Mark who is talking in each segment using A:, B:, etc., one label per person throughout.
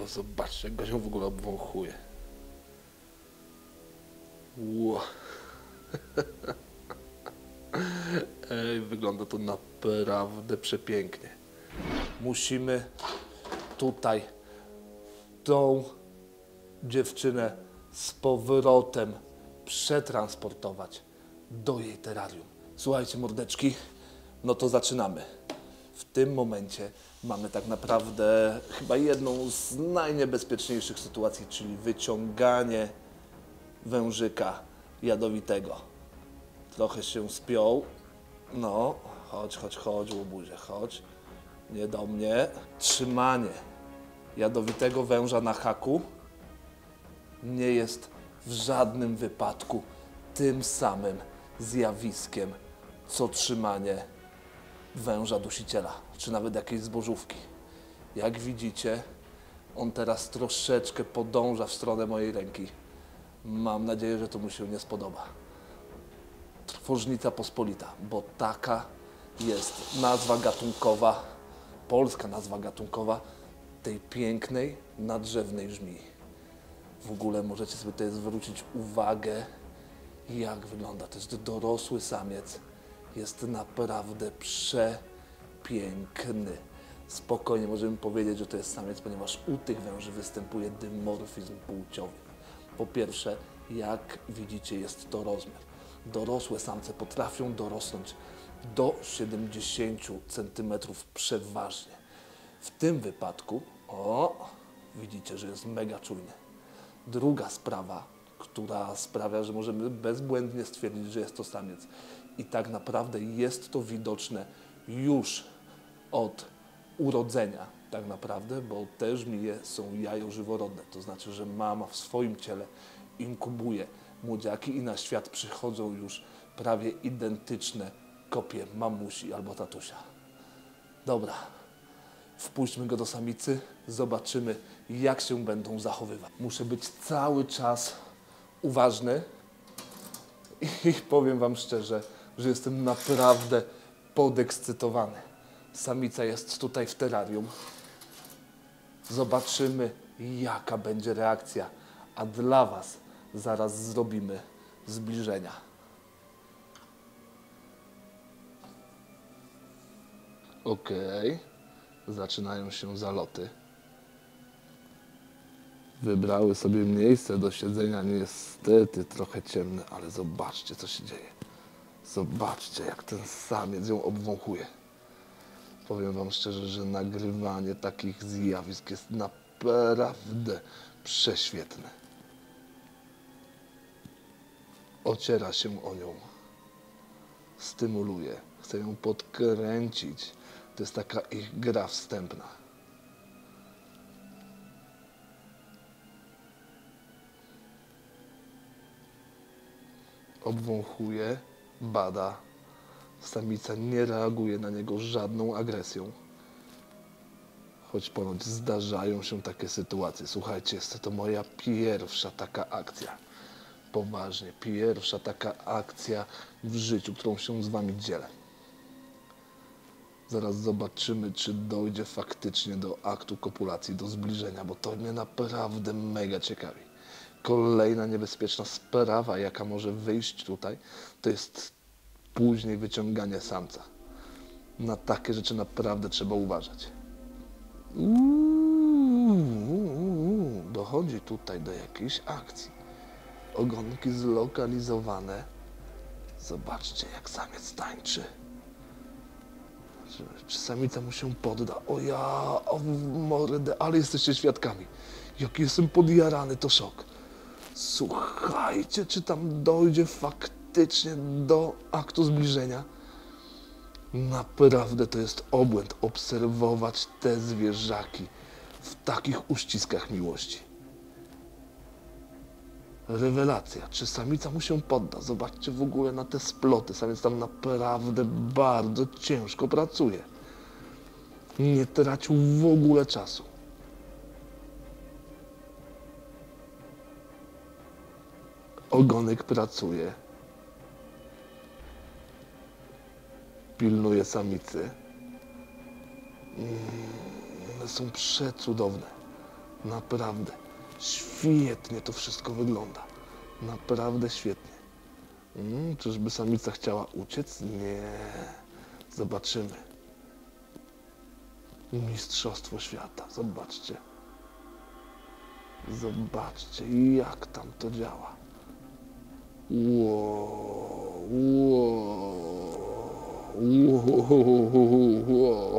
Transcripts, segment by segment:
A: O, zobaczcie, jak go się w ogóle obwąchuje. Ło. Ej, wygląda to naprawdę przepięknie. Musimy tutaj tą dziewczynę z powrotem przetransportować do jej terrarium. Słuchajcie, mordeczki, no to zaczynamy. W tym momencie mamy tak naprawdę chyba jedną z najniebezpieczniejszych sytuacji, czyli wyciąganie wężyka jadowitego. Trochę się spiął. No, chodź, łobuzie, chodź. Nie do mnie. Trzymanie jadowitego węża na haku nie jest w żadnym wypadku tym samym zjawiskiem, co trzymanie węża dusiciela, czy nawet jakiejś zbożówki. Jak widzicie, on teraz troszeczkę podąża w stronę mojej ręki. Mam nadzieję, że to mu się nie spodoba. Trwożnica pospolita, bo taka jest nazwa gatunkowa, polska nazwa gatunkowa tej pięknej, nadrzewnej żmii. W ogóle możecie sobie tutaj zwrócić uwagę, jak wygląda. To jest dorosły samiec. Jest naprawdę przepiękny. Spokojnie możemy powiedzieć, że to jest samiec, ponieważ u tych węży występuje dymorfizm płciowy. Po pierwsze, jak widzicie, jest to rozmiar. Dorosłe samce potrafią dorosnąć do 70 cm przeważnie. W tym wypadku, widzicie, że jest mega czujny. Druga sprawa, która sprawia, że możemy bezbłędnie stwierdzić, że jest to samiec. I tak naprawdę jest to widoczne już od urodzenia, tak naprawdę, bo te żmije są jajożyworodne. To znaczy, że mama w swoim ciele inkubuje młodziaki i na świat przychodzą już prawie identyczne kopie mamusi albo tatusia. Dobra, wpuśćmy go do samicy, zobaczymy, jak się będą zachowywać. Muszę być cały czas uważny i powiem wam szczerze, że jestem naprawdę podekscytowany. Samica jest tutaj w terrarium. Zobaczymy, jaka będzie reakcja, a dla was zaraz zrobimy zbliżenia. Okej, zaczynają się zaloty. Wybrały sobie miejsce do siedzenia, niestety trochę ciemne, ale zobaczcie, co się dzieje. Zobaczcie, jak ten samiec ją obwąchuje. Powiem wam szczerze, że nagrywanie takich zjawisk jest naprawdę prześwietne. Ociera się o nią, stymuluje, chce ją podkręcić. To jest taka ich gra wstępna. Obwąchuje, bada. Samica nie reaguje na niego żadną agresją. Choć ponoć zdarzają się takie sytuacje. Słuchajcie, jest to moja pierwsza taka akcja. Poważnie, pierwsza taka akcja w życiu, którą się z wami dzielę. Zaraz zobaczymy, czy dojdzie faktycznie do aktu kopulacji, do zbliżenia, bo to mnie naprawdę mega ciekawi. Kolejna niebezpieczna sprawa, jaka może wyjść tutaj, to jest później wyciąganie samca. Na takie rzeczy naprawdę trzeba uważać. Dochodzi tutaj do jakiejś akcji. Ogonki zlokalizowane. Zobaczcie, jak samiec tańczy. Czy samica mu się podda? O mordę, ale jesteście świadkami. Jaki jestem podjarany, to szok. Słuchajcie, czy tam dojdzie faktycznie do aktu zbliżenia? Naprawdę to jest obłęd obserwować te zwierzaki w takich uściskach miłości. Rewelacja. Czy samica mu się podda? Zobaczcie w ogóle na te sploty. Samiec tam naprawdę bardzo ciężko pracuje. Nie tracił w ogóle czasu. Ogonek pracuje. Pilnuje samicy. One są przecudowne. Naprawdę świetnie to wszystko wygląda. Naprawdę świetnie. Czyżby samica chciała uciec? Nie. Zobaczymy. Mistrzostwo świata. Zobaczcie. Zobaczcie, jak tam to działa. Wow, wow, wow.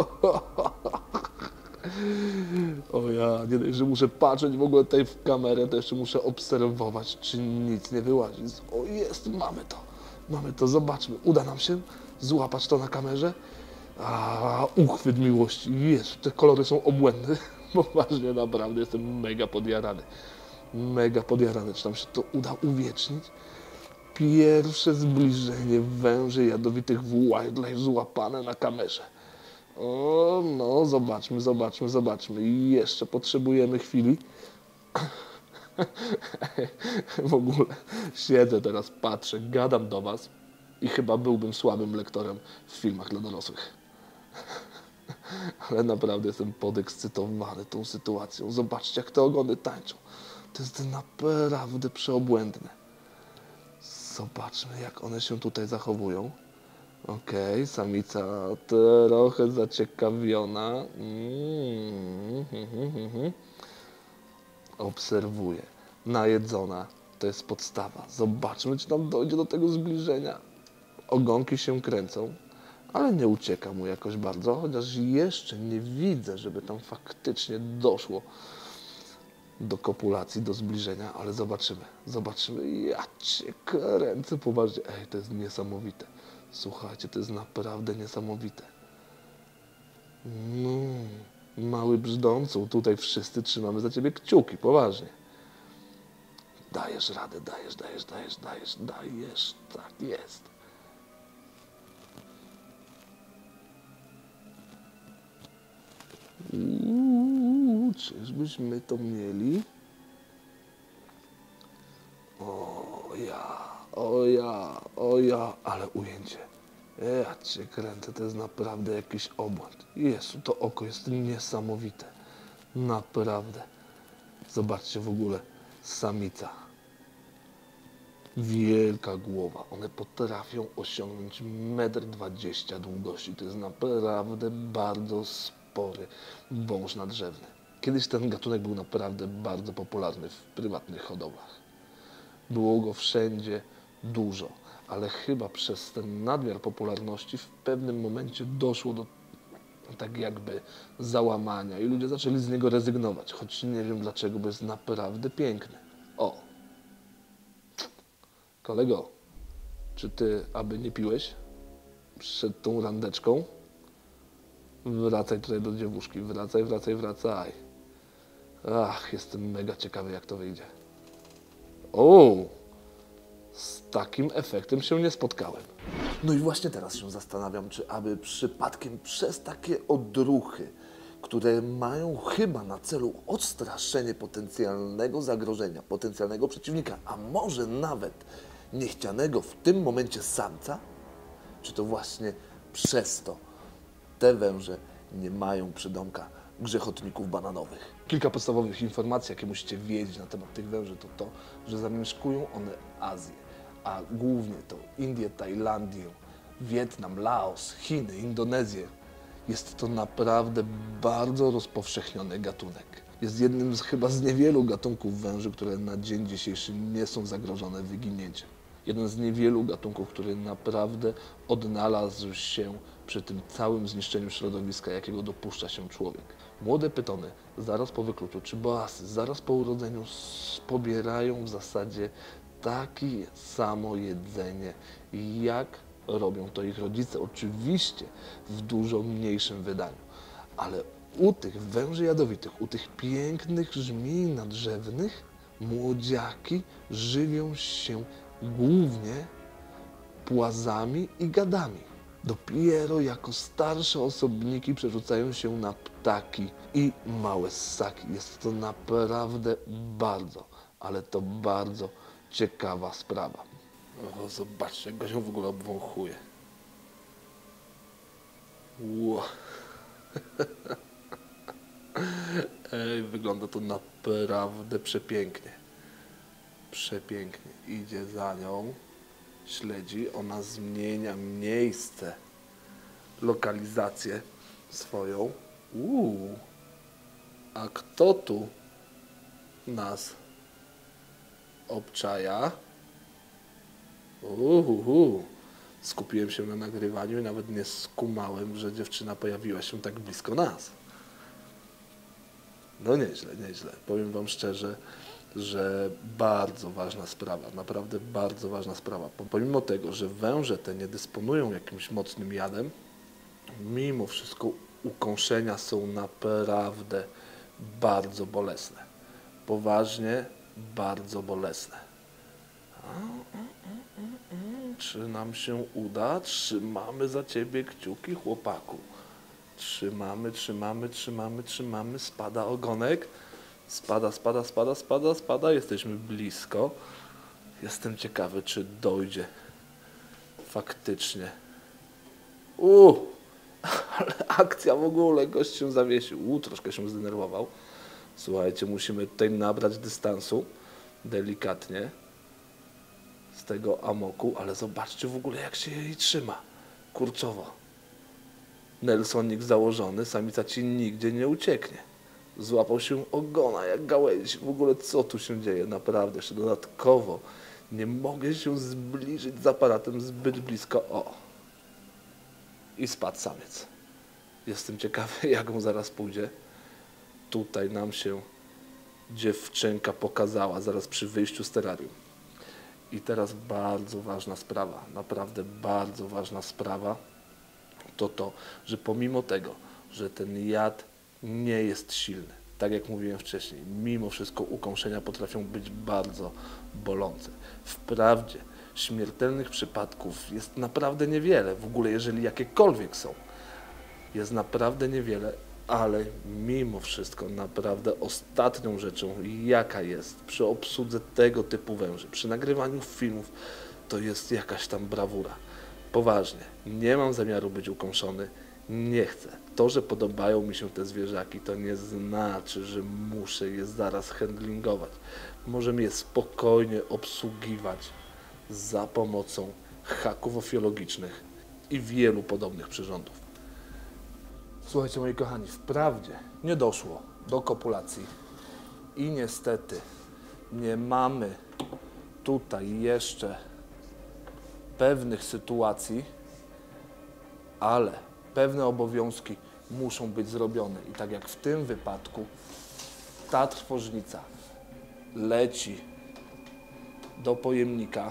A: O ja, nie dość, że muszę patrzeć w ogóle tutaj w kamerę, to jeszcze muszę obserwować, czy nic nie wyłazi. O jest, mamy to, zobaczmy. Uda nam się złapać to na kamerze. A, uchwyt miłości, jest, te kolory są obłędne. Poważnie, naprawdę jestem mega podjarany. Mega podjarany, czy nam się to uda uwiecznić. Pierwsze zbliżenie węży jadowitych w wildlife złapane na kamerze. O, no, zobaczmy. I jeszcze potrzebujemy chwili. W ogóle siedzę teraz, patrzę, gadam do was i chyba byłbym słabym lektorem w filmach dla dorosłych. Ale naprawdę jestem podekscytowany tą sytuacją. Zobaczcie, jak te ogony tańczą. To jest naprawdę przeobłędne. Zobaczmy, jak one się tutaj zachowują. Okej, samica trochę zaciekawiona. Obserwuje. Najedzona. To jest podstawa. Zobaczmy, czy nam dojdzie do tego zbliżenia. Ogonki się kręcą, ale nie ucieka mu jakoś bardzo, chociaż jeszcze nie widzę, żeby tam faktycznie doszło do kopulacji, do zbliżenia, ale zobaczymy. Ja cię kręcę poważnie. Ej, to jest niesamowite. Słuchajcie, to jest naprawdę niesamowite. No, mały brzdącu, tutaj wszyscy trzymamy za ciebie kciuki, poważnie. Dajesz radę, dajesz, tak jest. Czyżbyśmy to mieli? O ja, ale ujęcie. Ja cię kręcę, to jest naprawdę jakiś obłęd. Jezu, to oko jest niesamowite. Naprawdę. Zobaczcie w ogóle, samica. Wielka głowa. One potrafią osiągnąć 1,20 m długości. To jest naprawdę bardzo spory wąż nadrzewny. Kiedyś ten gatunek był naprawdę bardzo popularny w prywatnych hodowlach. Było go wszędzie dużo, ale chyba przez ten nadmiar popularności w pewnym momencie doszło do tak jakby załamania i ludzie zaczęli z niego rezygnować, choć nie wiem dlaczego, bo jest naprawdę piękny. O! Kolego, czy ty aby nie piłeś przed tą randeczką? Wracaj tutaj do dziewuszki, wracaj. Ach, jestem mega ciekawy, jak to wyjdzie. O! Z takim efektem się nie spotkałem. No i właśnie teraz się zastanawiam, czy aby przypadkiem przez takie odruchy, które mają chyba na celu odstraszenie potencjalnego zagrożenia, potencjalnego przeciwnika, a może nawet niechcianego w tym momencie samca, czy to właśnie przez to te węże nie mają przydomka grzechotników bananowych. Kilka podstawowych informacji, jakie musicie wiedzieć na temat tych węży, to to, że zamieszkują one Azję, a głównie to Indię, Tajlandię, Wietnam, Laos, Chiny, Indonezję. Jest to naprawdę bardzo rozpowszechniony gatunek. Jest jednym chyba z niewielu gatunków węży, które na dzień dzisiejszy nie są zagrożone wyginięciem. Jeden z niewielu gatunków, który naprawdę odnalazł się przy tym całym zniszczeniu środowiska, jakiego dopuszcza się człowiek. Młode pytony zaraz po wykluciu, czy boasy zaraz po urodzeniu pobierają w zasadzie takie samo jedzenie, jak robią to ich rodzice. Oczywiście w dużo mniejszym wydaniu, ale u tych węży jadowitych, u tych pięknych żmij nadrzewnych, młodziaki żywią się głównie płazami i gadami. Dopiero jako starsze osobniki przerzucają się na ptaki i małe ssaki. Jest to naprawdę bardzo, ale to bardzo ciekawa sprawa. O, zobaczcie, jak go się w ogóle obwąchuje. Wow. Ej, wygląda to naprawdę przepięknie. Przepięknie. Idzie za nią, śledzi, ona zmienia miejsce, lokalizację swoją. A kto tu nas obczaja? Skupiłem się na nagrywaniu i nawet nie skumałem, że dziewczyna pojawiła się tak blisko nas. No nieźle, nieźle. Powiem wam szczerze, że bardzo ważna sprawa, naprawdę bardzo ważna sprawa. Pomimo tego, że węże te nie dysponują jakimś mocnym jadem, mimo wszystko ukąszenia są naprawdę bardzo bolesne. Poważnie bardzo bolesne. Czy nam się uda? Trzymamy za ciebie kciuki, chłopaku. Trzymamy, trzymamy, trzymamy, trzymamy. Spada ogonek. Spada. Jesteśmy blisko. Jestem ciekawy, czy dojdzie faktycznie. Ale akcja w ogóle. Gość się zawiesił. Troszkę się zdenerwował. Słuchajcie, musimy tutaj nabrać dystansu. Delikatnie. Z tego amoku. Ale zobaczcie w ogóle, jak się jej trzyma. Kurczowo. Nelsonik założony. Samica ci nigdzie nie ucieknie. Złapał się ogona jak gałęzi. W ogóle co tu się dzieje? Naprawdę, jeszcze dodatkowo nie mogę się zbliżyć z aparatem zbyt blisko. O! I spadł samiec. Jestem ciekawy, jak mu zaraz pójdzie. Tutaj nam się dziewczynka pokazała zaraz przy wyjściu z terrarium. I teraz bardzo ważna sprawa, naprawdę bardzo ważna sprawa, to, że pomimo tego, że ten jad nie jest silny, tak jak mówiłem wcześniej, mimo wszystko ukąszenia potrafią być bardzo bolące. Wprawdzie śmiertelnych przypadków jest naprawdę niewiele, w ogóle jeżeli jakiekolwiek są, jest naprawdę niewiele, ale mimo wszystko naprawdę ostatnią rzeczą, jaka jest przy obsłudze tego typu węży, przy nagrywaniu filmów, to jest jakaś tam brawura. Poważnie, nie mam zamiaru być ukąszony, nie chcę. To, że podobają mi się te zwierzaki, to nie znaczy, że muszę je zaraz handlingować. Możemy je spokojnie obsługiwać za pomocą haków ofiologicznych i wielu podobnych przyrządów. Słuchajcie, moi kochani, wprawdzie nie doszło do kopulacji i niestety nie mamy tutaj jeszcze pewnych sytuacji, ale pewne obowiązki muszą być zrobione i tak jak w tym wypadku ta trwożnica leci do pojemnika.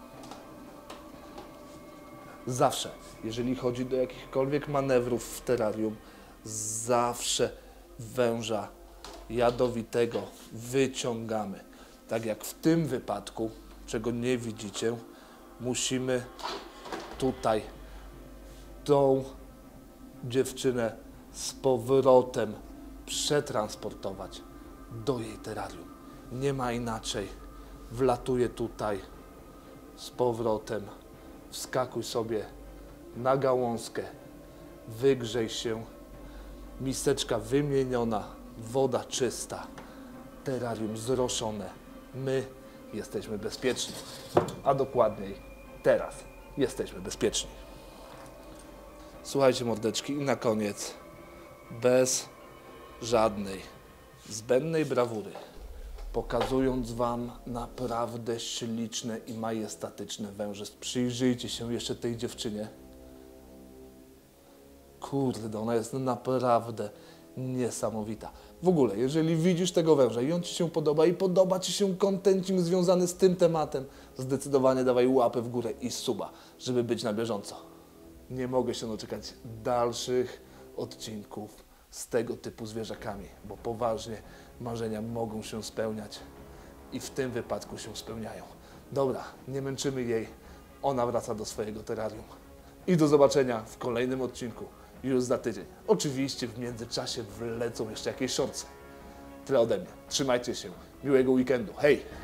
A: Zawsze, jeżeli chodzi do jakichkolwiek manewrów w terrarium, zawsze węża jadowitego wyciągamy. Tak jak w tym wypadku, czego nie widzicie, musimy tutaj tą dziewczynę z powrotem przetransportować do jej terrarium. Nie ma inaczej. Wlatuje tutaj z powrotem. Wskakuj sobie na gałązkę. Wygrzej się. Miseczka wymieniona. Woda czysta. Terrarium zroszone. My jesteśmy bezpieczni. A dokładniej teraz jesteśmy bezpieczni. Słuchajcie, mordeczki, i na koniec, bez żadnej zbędnej brawury, pokazując wam naprawdę śliczne i majestatyczne węże. Przyjrzyjcie się jeszcze tej dziewczynie. Kurde, ona jest naprawdę niesamowita. W ogóle, jeżeli widzisz tego węża i on ci się podoba i podoba ci się kontencik związany z tym tematem, zdecydowanie dawaj łapę w górę i suba, żeby być na bieżąco. Nie mogę się doczekać dalszych odcinków z tego typu zwierzakami, bo poważnie marzenia mogą się spełniać i w tym wypadku się spełniają. Dobra, nie męczymy jej, ona wraca do swojego terrarium. I do zobaczenia w kolejnym odcinku już za tydzień. Oczywiście w międzyczasie wlecą jeszcze jakieś shortsy. Tyle ode mnie. Trzymajcie się. Miłego weekendu. Hej!